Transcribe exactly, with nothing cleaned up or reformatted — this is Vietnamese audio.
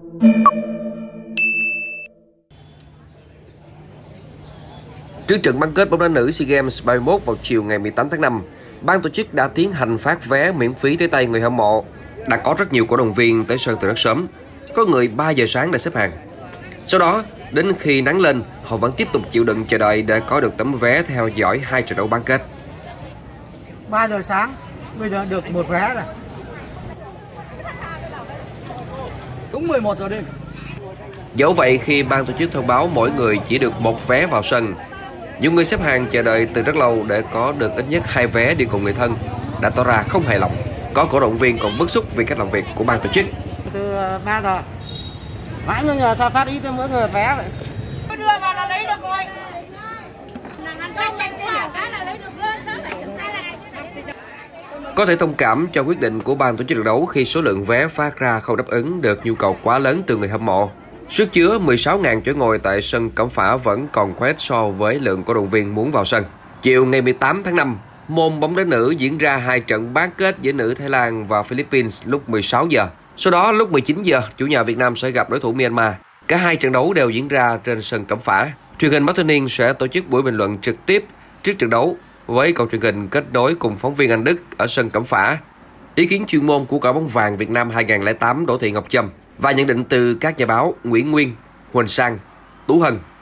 Trước trận bán kết bóng đá nữ SEA Games ba mươi mốt vào chiều ngày mười tám tháng năm, ban tổ chức đã tiến hành phát vé miễn phí tới tay người hâm mộ. Đã có rất nhiều cổ động viên tới sân từ rất sớm, có người ba giờ sáng đã xếp hàng. Sau đó, đến khi nắng lên, họ vẫn tiếp tục chịu đựng chờ đợi để có được tấm vé theo dõi hai trận đấu bán kết. ba giờ sáng, bây giờ được một vé rồi. Đúng mười một giờ đêm. Dẫu vậy, khi ban tổ chức thông báo mỗi người chỉ được một vé vào sân, nhiều người xếp hàng chờ đợi từ rất lâu để có được ít nhất hai vé đi cùng người thân đã tỏ ra không hài lòng. Có cổ động viên còn bức xúc vì cách làm việc của ban tổ chức. Từ ba giờ, mãi bây giờ sao phát ít cho mỗi người vé vậy? Đưa vào là lấy được rồi. Có thể thông cảm cho quyết định của ban tổ chức trận đấu khi số lượng vé phát ra không đáp ứng được nhu cầu quá lớn từ người hâm mộ. Sức chứa mười sáu nghìn chỗ ngồi tại sân Cẩm Phả vẫn còn quá ít so với lượng cổ động viên muốn vào sân. Chiều ngày mười tám tháng năm, môn bóng đá nữ diễn ra hai trận bán kết giữa nữ Thái Lan và Philippines lúc mười sáu giờ. Sau đó lúc mười chín giờ, chủ nhà Việt Nam sẽ gặp đối thủ Myanmar. Cả hai trận đấu đều diễn ra trên sân Cẩm Phả. Truyền hình Báo Thanh Niên sẽ tổ chức buổi bình luận trực tiếp trước trận đấu với cầu truyền hình kết nối cùng phóng viên Anh Đức ở sân Cẩm Phả. Ý kiến chuyên môn của quả bóng vàng Việt Nam hai không không tám Đỗ Thị Ngọc Trâm và nhận định từ các nhà báo Nguyễn Nguyên, Huỳnh Sang, Tú Hân.